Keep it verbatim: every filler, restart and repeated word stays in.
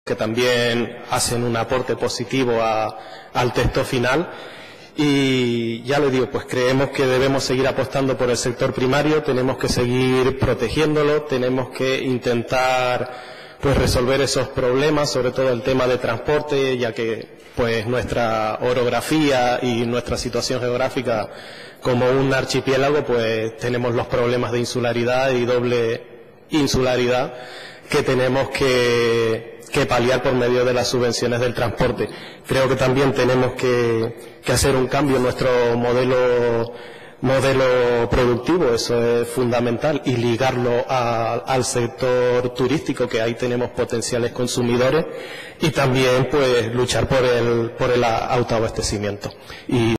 que también hacen un aporte positivo a, al texto final. Y ya le digo, pues creemos que debemos seguir apostando por el sector primario, tenemos que seguir protegiéndolo, tenemos que intentar pues resolver esos problemas, sobre todo el tema de transporte, ya que pues nuestra orografía y nuestra situación geográfica como un archipiélago, pues tenemos los problemas de insularidad y doble insularidad que tenemos que, que paliar por medio de las subvenciones del transporte. Creo que también tenemos que, que hacer un cambio en nuestro modelo modelo productivo, eso es fundamental, y ligarlo a, al sector turístico, que ahí tenemos potenciales consumidores, y también pues luchar por el, por el autoabastecimiento. Y